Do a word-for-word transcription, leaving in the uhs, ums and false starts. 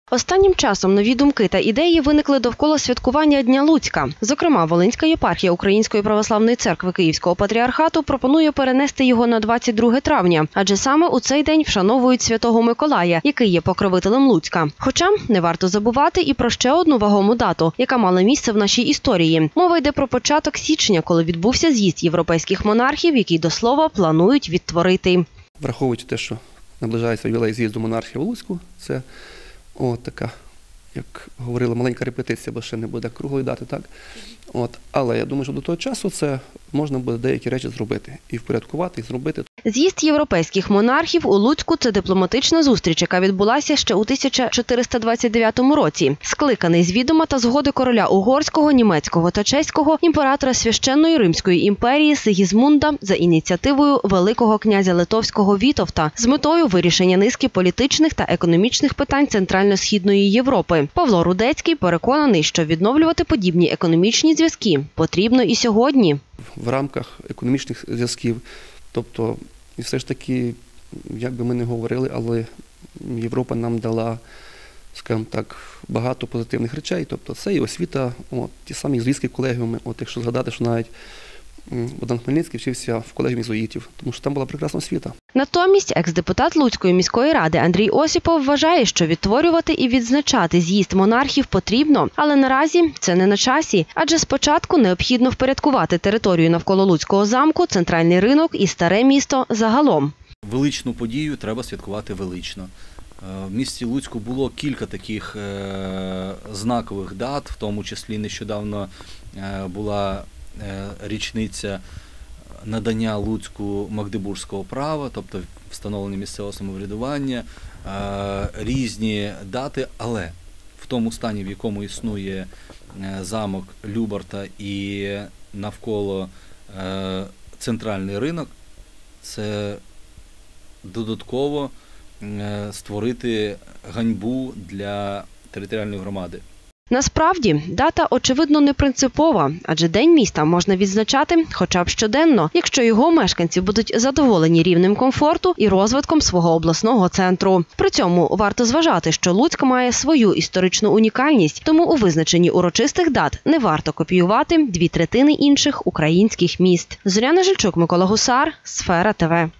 Останнім часом нові думки та ідеї виникли довкола святкування Дня Луцька. Зокрема, Волинська єпархія Української православної церкви Київського патріархату пропонує перенести його на двадцять друге травня, адже саме у цей день вшановують Святого Миколая, який є покровителем Луцька. Хоча не варто забувати і про ще одну вагому дату, яка мала місце в нашій історії. Мова йде про початок січня, коли відбувся з'їзд європейських монархів, який, до слова, планують відтворити. Враховуючи те, що наближається ювілей з'їзду монархів у Луцьку, це От така, як говорили, маленька репетиція, бо ще не буде круглої дати, так? От. Але я думаю, що до того часу це можна буде деякі речі зробити. І впорядкувати, і зробити. З'їзд європейських монархів у Луцьку – це дипломатична зустріч, яка відбулася ще у тисяча чотириста двадцять дев'ятому році. Скликаний з відома та згоди короля угорського, німецького та чеського, імператора Священної Римської імперії Сигізмунда за ініціативою Великого князя Литовського Вітовта з метою вирішення низки політичних та економічних питань Центрально-Східної Європи. Павло Рудецький переконаний, що відновлювати подібні економічні зв'язки потрібно і сьогодні. В рамках економічних зв'язків. Тобто, і все ж таки, як би ми не говорили, але Європа нам дала, скажімо так, багато позитивних речей. Тобто це і освіта, от, ті самі єзуїтські колегіуми. От, якщо згадати, що навіть Богдан Хмельницький вчився в колегіумі єзуїтів, тому що там була прекрасна освіта. Натомість екс-депутат Луцької міської ради Андрій Осіпов вважає, що відтворювати і відзначати з'їзд монархів потрібно, але наразі це не на часі, адже спочатку необхідно впорядкувати територію навколо Луцького замку, центральний ринок і старе місто загалом. Величну подію треба святкувати велично. В місті Луцьку було кілька таких знакових дат, в тому числі нещодавно була річниця надання Луцьку магдебурзького права, тобто встановлення місцевого самоврядування, різні дати, але в тому стані, в якому існує замок Любарта і навколо центральний ринок, це додатково створити ганьбу для територіальної громади. Насправді, дата, очевидно, не принципова, адже День міста можна відзначати хоча б щоденно, якщо його мешканці будуть задоволені рівнем комфорту і розвитком свого обласного центру. При цьому варто зважати, що Луцьк має свою історичну унікальність, тому у визначенні урочистих дат не варто копіювати дві третини інших українських міст. Зоряна Жильчук, Микола Гусар, Сфера ТВ.